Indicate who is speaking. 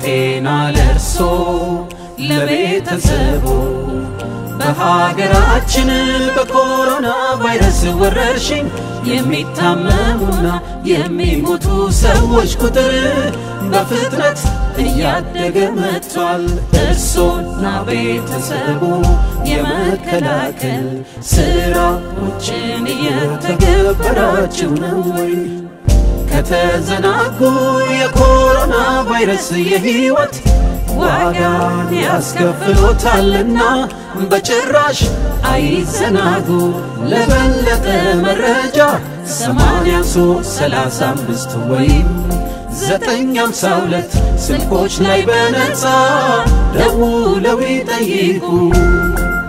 Speaker 1: ጤና ለርሶ ለቤተሰቦ በሀገራችን በኮሮና ቫይረስ ወረርሽኝ የሚታመሙና የሚሞቱ ሰዎች ቁጥር በፍጥነት እያደገ መጥቷል እርሶና ቤተሰቦ የመከላከል ስራዎችን እየተገበራችሁ ነው ወይ ከተዘናጉ የኮሮና ቫይረስ የህይወት ዋጋን ያስከፍሎታልና በጭራሽ አይዘናጉ ለበለጠ መረጃ 8335 ወይም 952 ስልኮች ላይ በነፃ ደውለው ይጠይቁ